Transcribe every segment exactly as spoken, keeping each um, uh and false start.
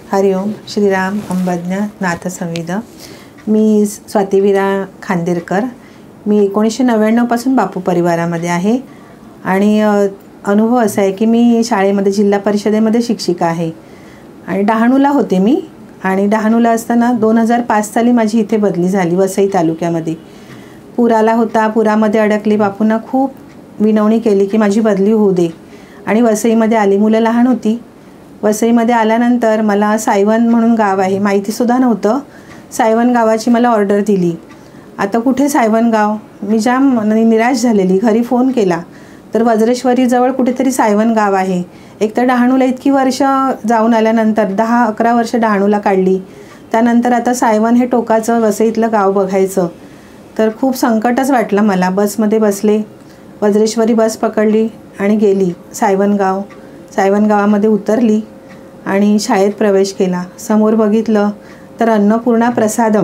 हरिओम श्रीराम अंबज्ञ नाथसंविद। मी स्वातीवीरा खांदेरकर। मी एकोणीसशे नव्याण्णवपासून बापू परिवारामध्ये आहे आणि अनुभव असा आहे की मी शाळेमध्ये जिल्हा परिषदेमध्ये शिक्षिका आहे आणि डहाणूला होते मी। आणि डहाणूला असताना दोन हजार पाच साली माझी इथे बदली झाली वसई तालुक्यामध्ये। पूर आला होता, पुरामध्ये अडकली। बापूंना खूप विनवणी केली की माझी बदली होऊ दे आणि वसईमध्ये आली। मुलं लहान होती। वसईमध्ये आल्यानंतर मला सायवन म्हणून गाव आहे, माहितीसुद्धा नव्हतं। सायवन गावाची मला ऑर्डर दिली। आता कुठे सायवन गाव? मी जाम निराश झालेली। घरी फोन केला तर वज्रेश्वरीजवळ कुठेतरी सायवन गाव आहे। एक तर डहाणूला इतकी वर्ष जाऊन आल्यानंतर दहा अकरा वर्ष डहाणूला काढली, त्यानंतर आता सायवन हे टोकाचं वसईतलं गाव बघायचं तर खूप संकटच वाटलं मला। बसमध्ये बसले, वज्रेश्वरी बस पकडली आणि गेली सायवन गाव। सायवन गावामध्ये उतरली आणि शाळेत प्रवेश केला। समोर बघितलं तर अन्नपूर्णा प्रसादम,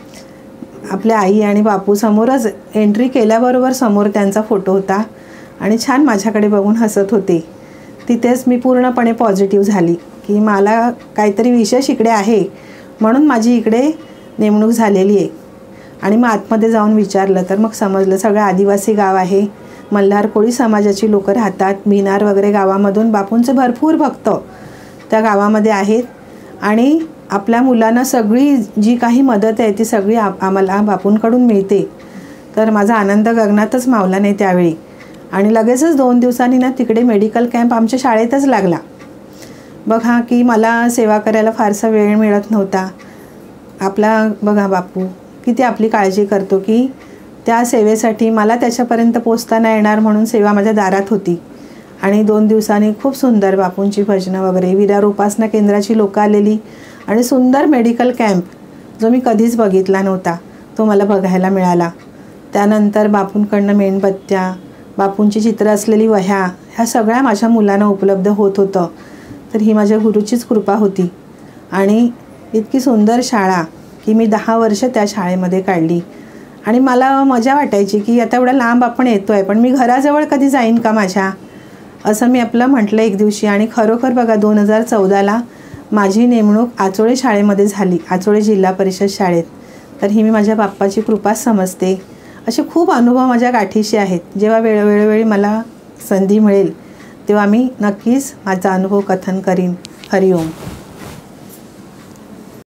आपल्या आई आणि बापू समोरच एंट्री केल्याबरोबर समोर त्यांचा फोटो होता आणि छान माझ्याकडे बघून हसत होते। तिथेच मी पूर्णपणे पॉझिटिव्ह झाली की मला काहीतरी विशेष इकडे आहे, म्हणून माझी इकडे नेमणूक झालेली आहे। आणि मग आतमध्ये जाऊन विचारलं तर मग समजलं सगळं आदिवासी गाव आहे, मल्हार कोळी समाजाची लोकं राहतात। भिनार वगैरे गावामधून बापूंचे भरपूर भक्त त्या गावामध्ये आहेत आणि आपल्या मुलांना सगळी जी काही मदत आहे ती सगळी आम्हाला बापूंकडून मिळते। तर माझा आनंद गगनातच मावला नाही त्यावेळी। आणि लगेचच दोन दिवसांनी ना तिकडे मेडिकल कॅम्प आमच्या शाळेतच लागला। बघा की मला सेवा करायला फारसा वेळ मिळत नव्हता। आपला बघा बापू किती आपली काळजी करतो की त्या सेवेसाठी मला त्याच्यापर्यंत पोचता नाही येणार म्हणून सेवा माझ्या दारात होती। आणि दोन दिवसांनी खूप सुंदर बापूंची भजनं वगैरे, विरार उपासना केंद्राची लोकं आलेली आणि सुंदर मेडिकल कॅम्प जो मी कधीच बघितला नव्हता तो मला बघायला मिळाला। त्यानंतर बापूंकडनं मेणबत्त्या, बापूंची चित्र असलेली वह्या, ह्या सगळ्या माझ्या मुलांना उपलब्ध होत होतं। तर ही माझ्या गुरुचीच कृपा होती। आणि इतकी सुंदर शाळा की मी दहा वर्ष त्या शाळेमध्ये काढली आणि मला मजा वाटायची की आता एवढा लांब आपण येतो आहे, पण मी घराजवळ कधी जाईन का माझ्या, असं मी आपलं म्हटलं एक दिवशी। आणि खरोखर बघा दोन हजार चौदाला माझी नेमणूक आचोळे शाळेमध्ये झाली, आचोळे जिल्हा परिषद शाळेत। तर ही मी माझ्या बाप्पाची कृपाच समजते। असे खूप अनुभव माझ्या गाठीशी आहेत। जेव्हा वेळ वेळोवेळी मला संधी मिळेल तेव्हा मी नक्कीच माझा अनुभव कथन करीन। हरिओम।